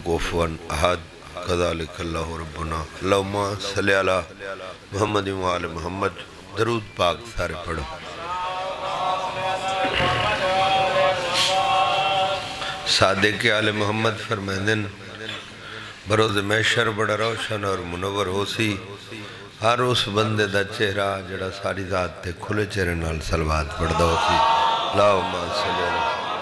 कुफुवन अहद कज़ालिक अल्लाहु रब्बुना अल्लाहुम्मा सल्लि अला मुहम्मद व आले मुहम्मद। दरूद पाक सारे पढ़ो। सादिक़ आले मोहम्मद फरमांदन बरोज़ महशर बड़ा रोशन और मुनव्वर होसी हर उस बंदे दा चेहरा जड़ा सारी ज़ात ते खुले चेहरे नाल सलवात पढ़दा होसी। अल्लाहुम्मा सल्लि अला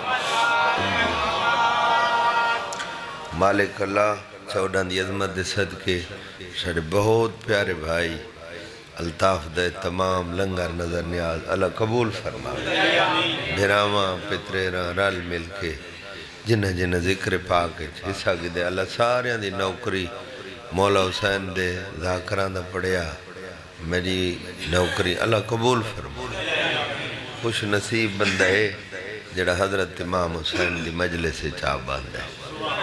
मालिक अल्लाह चौदह दी अज़मत दे सदके सारे बहुत प्यारे भाई अल्ताफ दे तमाम लंगर नजर नियाज अल्लाह कबूल फरमा। भिरावां पितरेरां रल मिल के जिन्हें जिन्हें जिक्र पाक हिस्सा गिदे अल्लाह सारियां दी नौकरी मौला हुसैन दे ज़ाकरां दा पढ़िया मेरी नौकरी अल्लाह कबूल फरमा। खुश नसीब बंदा है जड़ा हज़रत इमाम हुसैन दी मजलिस से चा बांधा है।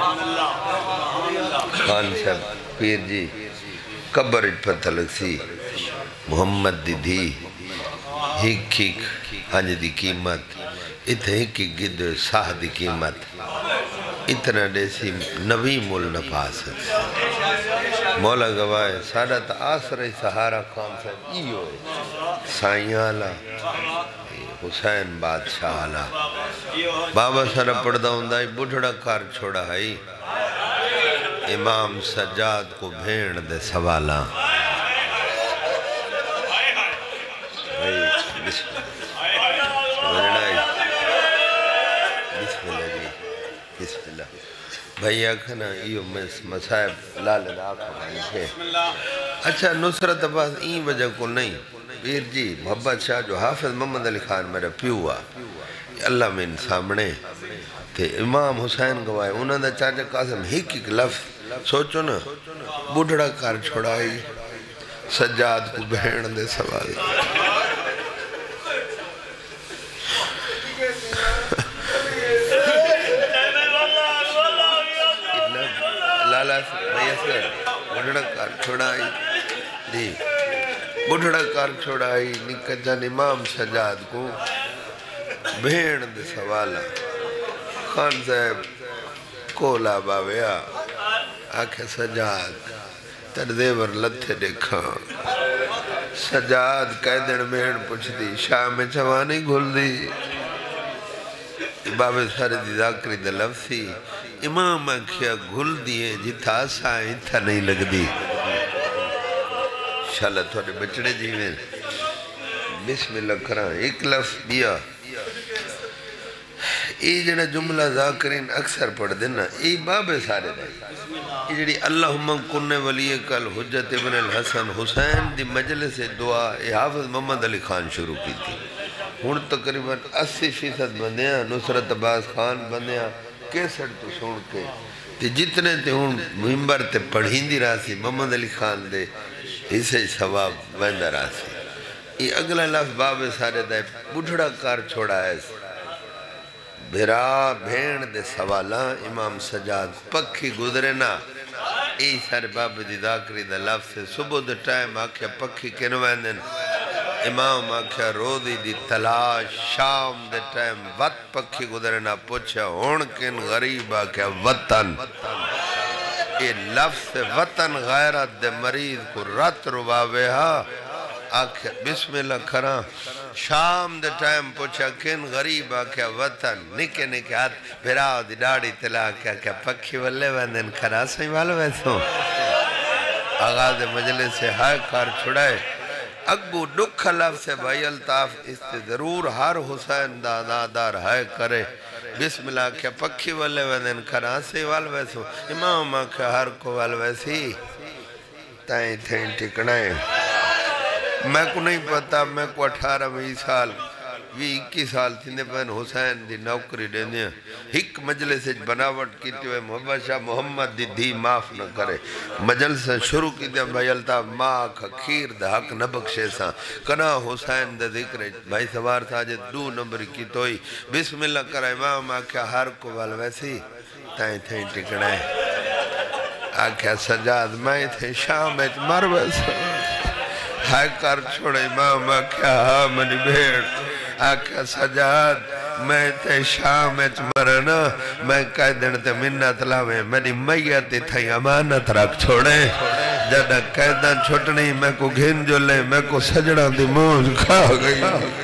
खान साहब पीर जी कब्र पता लगसी मुहम्मद दी धी हिक हिक हंज दी कीमत इत्थे हिक हिक गिद साह दी कीमत इतना देसी नवी मुल न पा सकते। मौला गवाए साडा तो आसरा सहारा खान साहब इहो साईं आला हुसैन बादशाह आला बाबा सारा पढ़दा हुंदा बुढ़ड़ा कर छोड़ा है इमाम सज्जाद को भेड़ दे सवाला। भैया खना यो मसाइब लाल अच्छा नुसरत अब्बास ई वजह को नहीं पीर जी मोहब्बत शाह जो हाफिज मोहम्मद अली खान मेरा प्यू आ अल्लाह मेन सामने ते इमाम हुसैन गवाए उन्होंने चाचा कासिम हिक हिक लफ्ज़ सोचो ना बुढ़ड़ा कर छोड़ाई सज्जाद को भेड़ दे सवाल। बुढ़ड़ा कर छोड़ाई जी बुढ़ड़ा कर छोड़ाई निकजन इमाम सज्जाद को भेड़ दे सवाला। खान साहब कोला बावया आखे सज्जाद तरदेवर लथे देखा सज्जाद कह दिन भेड़ पुछदी शाह में चवा नहीं घुलदी बाबे सारे दी ज़ाकरी दे लफ्सी इमाम आखिया घुल दिए जिथा सा इथा नहीं लगदी शाला थोड़े बचड़े जीवे बिस्मिल्लाह करा एक लफ्ज़ दिया ये जड़ा जुमला ज़ाकरीन अक्सर पढ़ देना ये बाबे सारे दा ये जड़ी अल्लाहुम्मा कुन्ने वली कल हुज्जत इब्न अल हसन हुसैन दी मजलिस से दुआ ये हाफिज मोहम्मद अली खान शुरू की थी। हुण तकरीबन 80% बंदियां नुसरत अब्बास खान बंदियां कैसेट तो सुन के ते जितने ते हुण मिंबर ते पढ़ींदी रासी मोहम्मद अली खान दे हिस्से सवाब वेंदा रासी। ये अगला लफ्ज़ बाबे सारे दा बुढ़ड़ा कर छोड़ा है भिरा भेड़ दे सवाला इमाम सज्जाद पक्षी गुजरे ना ए सारे बाबे दी ज़ाकरी दा लफ्ज़ सुबह दे टाइम आख्या पक्षी किन वेंदन इमाम आख्या रोदी दी तलाश शाम दे टाइम वत पक्षी गुजरे ना पूछा हुण किन गरीब आख्या वतन ये लफ्ज़ वतन गैरत दे मरीज को रत रुबावे हा आख्या बिस्मिल्लाह खरा शाम दे टाइम पूछा किन गरीब आख्या वतन निके निके हाथ भिरा दी दाढ़ी तला क्या पक्षी वल्ले वंदन खरा सही वाल वैसो आगाज़ मजलिस से हाय कार छुड़ाए अगू दुख लफ्ज़ से भाई अल्ताफ इससे जरूर हर हुसैन दादादार है करे बिस्मिल्लाह क्या पक्षी वल्ले वंदन खरा सही वाल वैसो इमाम आख्या हर को वाल वैसी ताई थे टिकना मैं को नहीं पता मैं को 18-20 साल 20-21 साल थींदे पैन हुसैन दी नौकरी देंदे हिक मजलिस बनावट की मोहम्मद शाह मोहम्मद दी धी माफ न करे मजलिस शुरू की भाई अल्ताफ माँ खीर द हक न बख्शे सा कना हुसैन द जिक्र भाई सवार था जे 2 नंबर की तोई बिस्मिल्लाह करा इमाम आख्या हर को वाल वैसी ताई थे टिकना है आख्या सज्जाद मैं थे शाम मर वैसा हाय कर छोड़े इमाम आख्या हाँ मनी भेड़ आख्या सज्जाद मैं ते शाम मरण نا میں کہہ دنتے منت لاویں میری میت تھائی امانت رکھ چھوڑے جڑا قیداں چھوٹنی میں کو گھن جو لے میں کو سجڑا دی موج کھا گئی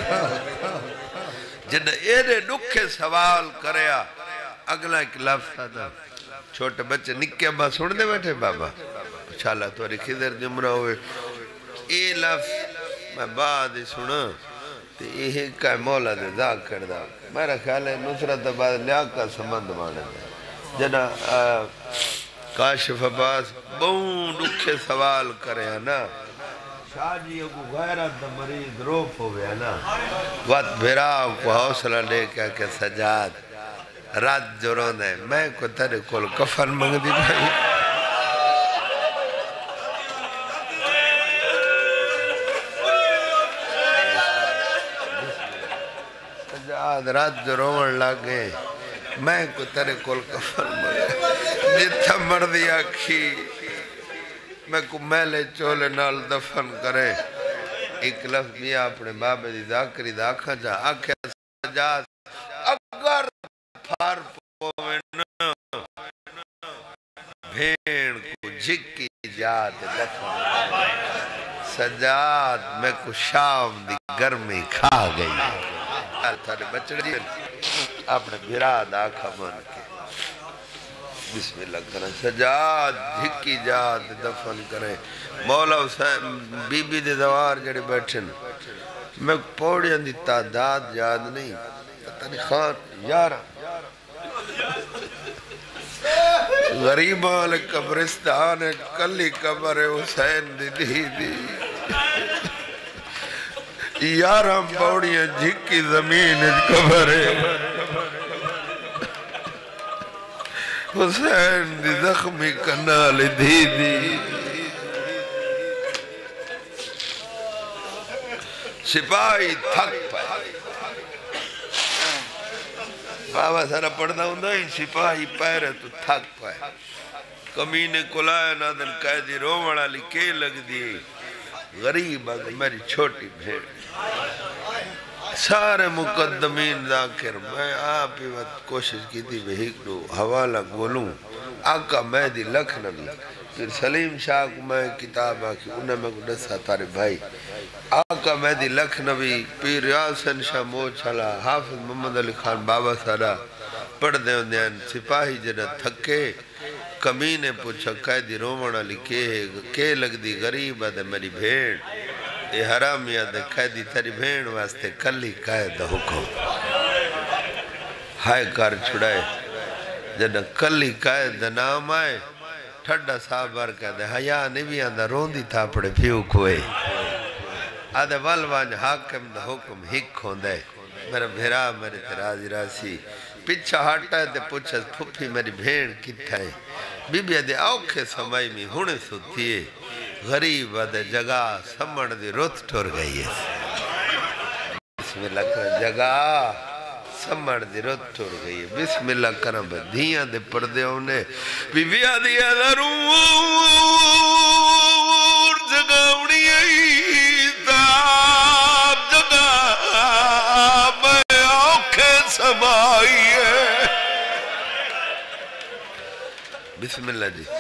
جڑا ایرے دکھے سوال کریا اگلا ایک لفظ تھا چھوٹے بچے نکے با سن دے بیٹھے بابا انشاءاللہ توری خضر جمرہ ہوئے اے لفظ میں بعد ہی سنا تو یہ کا مولا دے ذاک کردہ میرا خیال ہے نصرت بعد لیا کا سمند مانے دے جنا کاشف عباس بہن دکھے سوال کرے نا شاہ جی کو غیرت دا مریض روف ہوئے نا وقت بھیرا کو حوصلہ لے کہ سجاد رات جو روندہ ہے میں کو تیرے کول کفن منگ دی بھائی سجاد رات جو روند لگے میں کو تیرے کول کفن منگ جتھا مردی آکھی میں کو میلے چولے نال دفن کرے ایک لفظ بھی اپنے بابے دی ذاکری داکھا جا آکھے سجاد اگر پھار پوین بھیڑ کو جھکی جات دفن سجاد میں کو شام دی گرمی کھا گئی تھارے بچڑی اپنے بھراد آکھا مان کے بسم اللہ کریں سجاد جھکی جات دفن کریں مولا حسین بی بی دے دوار جڑے بیٹھن میں پوڑیاں دی تعداد یاد نہیں پتہ نہیں خان یارہ غریبان قبرستان کلی قبر حسین دی دی دی یارہ پوڑیاں جھکی زمین قبر حسین دی زخمی کنال دی دی سپاہی تھک پائے بابا سارا پڑھنا ہوں دا سپاہی پیرے تو تھک پائے کمینے کلائے نادن قیدی رومڑا لکے لگ دی غریب آگا میری چھوٹی بھیڑ سارے مقدمین ذاکر میں آپ ہی وقت کوشش کی تھی بہیک دو حوالہ گولوں آقا مہدی لکھنوی پھر سلیم شاہ کو میں کتاب آکی انہیں میں کو دسا تارے بھائی آقا مہدی لکھنوی پیر ریاسن شاہ موچھلا حافظ محمد علی خان بابا سارا پڑھ دے ہوں دیں سپاہی جنہ تھکے کمینے پوچھا قیدی رومڑا لکے لگ دی غریب ہے میری بھیڑ اے حرامیہ دے قیدی تیری بھیڑ واسطے کلی قید حکم ہائے کار چھڑائے جنہ کلی قید دے نام آئے ٹھڑا صاحبار کہہ دے حیاء نبی آندہ روندی تھا پڑے پیوک ہوئے آدھے والوان حاکم دے حکم ہک ہوندے میرا بھیرا میرے ترازی راسی پچھا ہاٹا ہے دے پوچھا پھوپی میری بھیڑ کتھا ہے بی بی آدھے آوکھے سمائی میں ہونے سوتھیے غریب آدھے جگہ سمڑ دی روت ٹور گئی ہے بسم اللہ کرم جگہ سمڑ دی روت ٹور گئی ہے بسم اللہ کرم دھیاں دے پردے ہونے بی بی آدھے ضرور جگہ اڑی تاب جگہ میں آنکھیں سمائی ہے بسم اللہ جی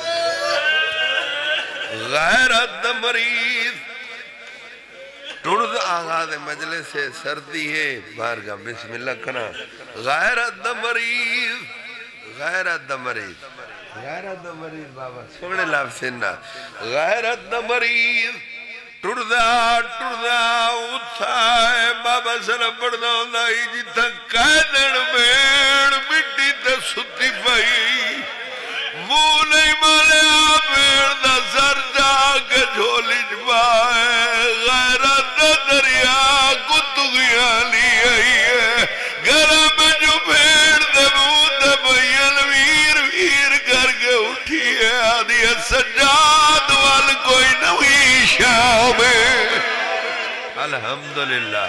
غیرت مریض ٹرد آغاز مجلس سردی ہے بارگاہ بسم اللہ کنا غیرت مریض غیرت مریض غیرت مریض بابا سوڑے لفظ سننا غیرت مریض ٹردہ اتھائے بابا سر پڑھنا ہوندہ ہی جتا قیدن بیڑ مٹی تا ستی پئی مولے مالے آبیر دا سر جا کے جھولی جبائے غیرت دریا کتگیاں لی آئی ہے گھرہ میں جو بھیڑ دمود بیل ویر کر کے اٹھی ہے آدھی سجاد وال کوئی نوی شام الحمدللہ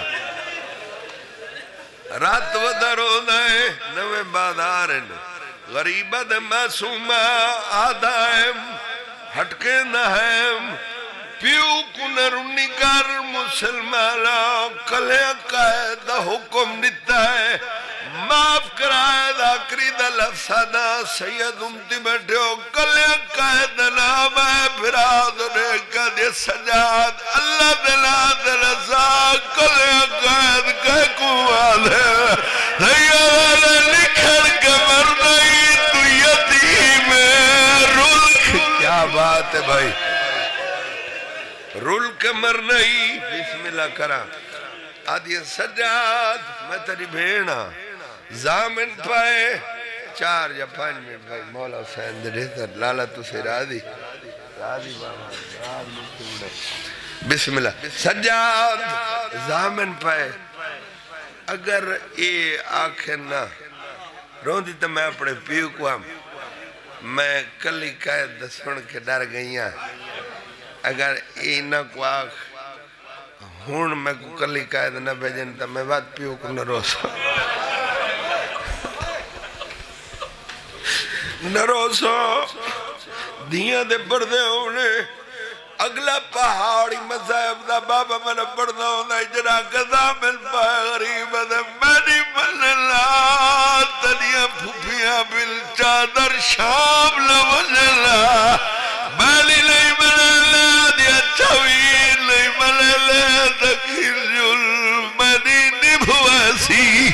رات و درود ہے نوے بادارن غریبت معصومہ آدائم ہٹکے نہم پیو کنرنی کر مسلمانا کلے قید حکم دیتا ہے معاف کرائے ذاکری دا لفظانا سید امتی بیٹھے ہو کلیا قائد نام ہے براد نے کہا سجاد اللہ دلا دلسا کلیا قائد کہہ کوال ہے سید لکھڑ کے مرنائی تو یتیم رلک کیا بات ہے بھائی رول کے مرنائی بسم اللہ کرا آدھی سجاد میں تیری بھیڑا زامن پائے 4 یا 5 منٹ بھائی مولا حسین دے رہتا لالا تو سے راضی بابا بسم اللہ سجاد زامن پائے اگر اے آنکھیں نہ روندی تو میں اپنے پیو کو ہم میں کلی قائد سن کے ڈر گئیاں اگر اے نہ کو آنکھ ہون میں کو کلی قائد نہ بھیجن تا میں بات پیو کو نہ روسا نہ روسا دیاں دے پردے ہونے اگلا پہاڑی مذہب دا بابا میں نے پڑھنا ہونا اجرا قضا مل پائے غریب دے میری من اللہ تنیا پھوپیاں بل چادر شام لوجلا میلی لئی من اللہ دیا چوین لئی من اللہ تکھرجل منی نبھواسی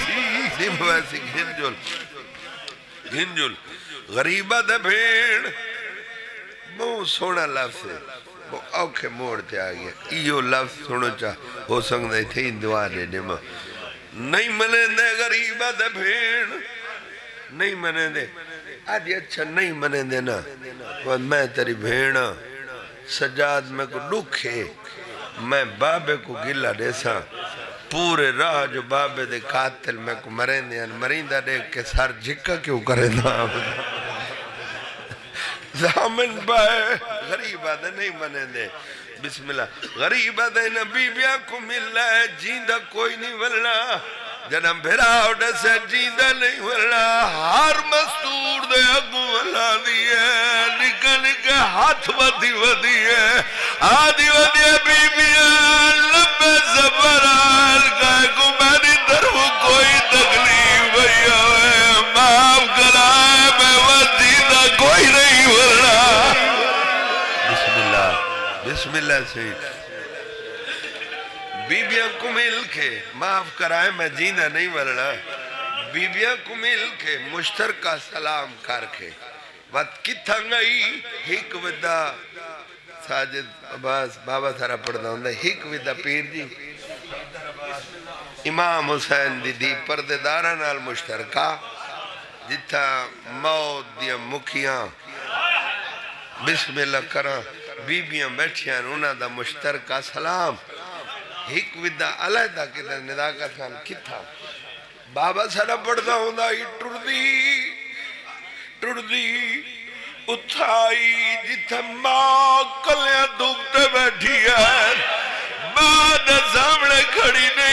گھنجل غریبہ دے بھیڑ بہت سونا لفظ ہے وہ اوکھے موڑ تے آگیا ایو لفظ سنو چاہ ہو سکتا تھی دعا دے دے ماں نہیں منے دے غریبہ دے بھیڑ نہیں منے دے آدھی اچھا نہیں منے دے نا میں تیری بھیڑا سجاد میں کو دکھے میں بابے کو گلہ دے سا پورے راہ جو بابے دے قاتل میں کو مرین دے مرindہ دیکھ کے سار جھکا کیوں کرے دا زامن پائے غریبہ دے نہیں منے دے بسم اللہ غریبہ دے نبی بیاں کو مل ہے جیندہ کوئی نہیں ولنا جنم بھیرا اٹھے سے جیندہ نہیں ولنا ہر مستور دے اگو ولا دیئے نکا نکا ہاتھ ودی ہے آدھی ودی بی بیاں لبے زبرال گائے کو میری درو کوئی تکلیف بھئیہ ہے معاف کرائے میں وزیدہ کوئی نہیں ولنا بسم اللہ سید بیبیاں کو مل کے معاف کرائے میں جیندہ نہیں ورنا بیبیاں کو مل کے مشترکہ سلام کر کے بات کتھا گئی ہک ودا ساجد عباس بابا سارا پڑھنا ہوندہ ہک ودا پیر جی امام حسین دی پردے دارہ نال مشترکہ جتھا موت دیا مکھیاں بسم اللہ کرا بیبیاں بیٹھیاں انہاں دا مشترکہ سلام ہک ودا علیدہ کے در نداکہ خان کتھا بابا سارا پڑھتا ہوندہ ہی ٹردی اتھائی جتھا ماں کلیاں دکھتے بیٹھی ہے ماں دا سامنے کھڑی نے